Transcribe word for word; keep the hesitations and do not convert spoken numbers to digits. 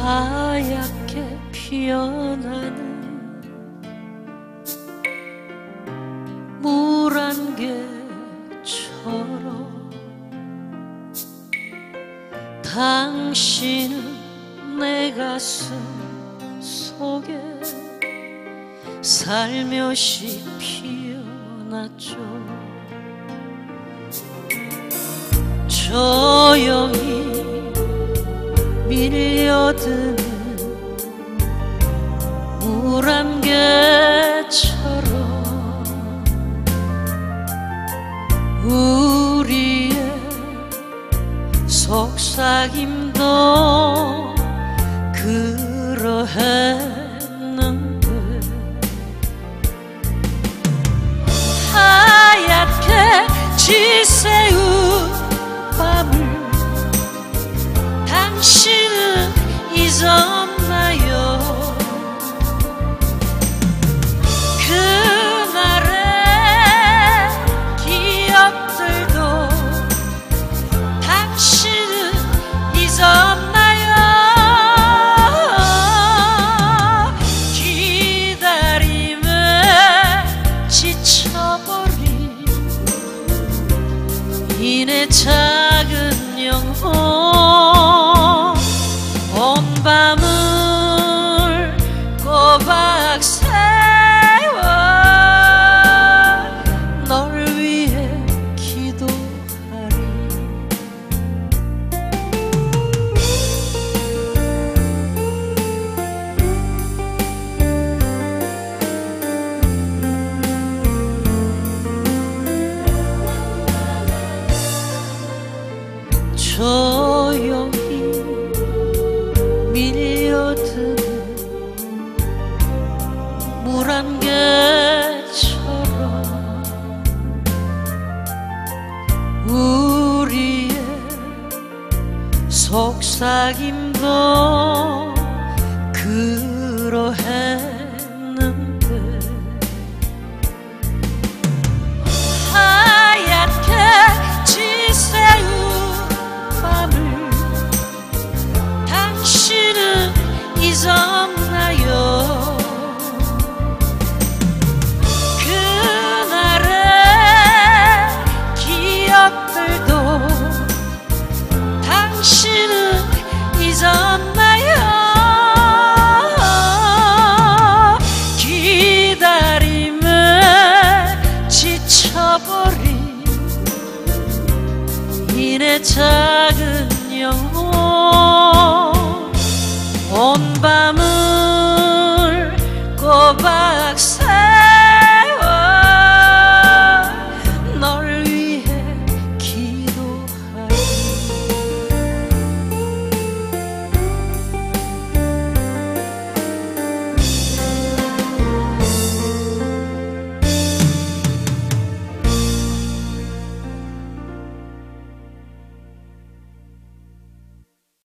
하얗게 피어나는 물 안개처럼 당신은 내 가슴 속에 살며시 피어났죠. 조용히 밀려드는 물 안개처럼 우리의 속삭임도 그러했는데 하얗게 지새운 밤을 당신은 잊었나요? 그날의 기억들도 당신은 잊었나요? 기다림에 지쳐버린 이내 작은 영혼 온 밤을 꼬박 세워 널 위해 기도하리. 조용히 밀려드는 물 안개처럼 우리의 속삭임도 그러했는데 하얗게 지새운 밤을 당신은 잊었나요? 그날의 기억들도 당신은 잊었나요? 기다림에 지쳐버린 이내 자